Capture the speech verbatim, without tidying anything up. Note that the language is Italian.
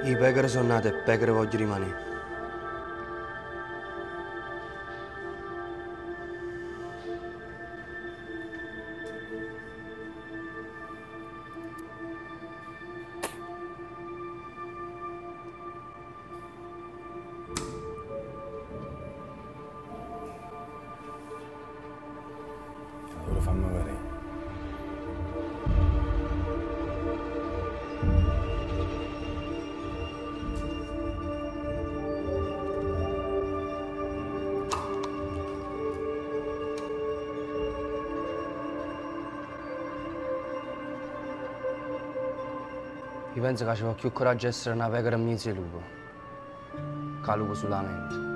I pecore sono nate e pecore voglio rimanere. Allora fammi vedere. Io penso che ci vuole più coraggio essere una pecora in mezzo al lupo, che il lupo sulla mente.